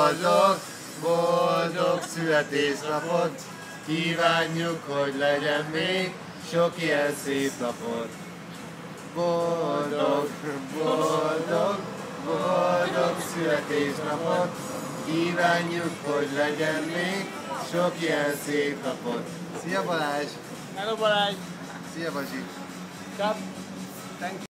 boldog, boldog születésnapot, kívánjuk, hogy legyen még sok ilyen szép napot. Boldog, boldog, boldog születésnapot, kívánjuk, hogy legyen még sok ilyen szép napot. Szia Balázs! Hello Balázs! Szia Bazsi! Cap! Thank you.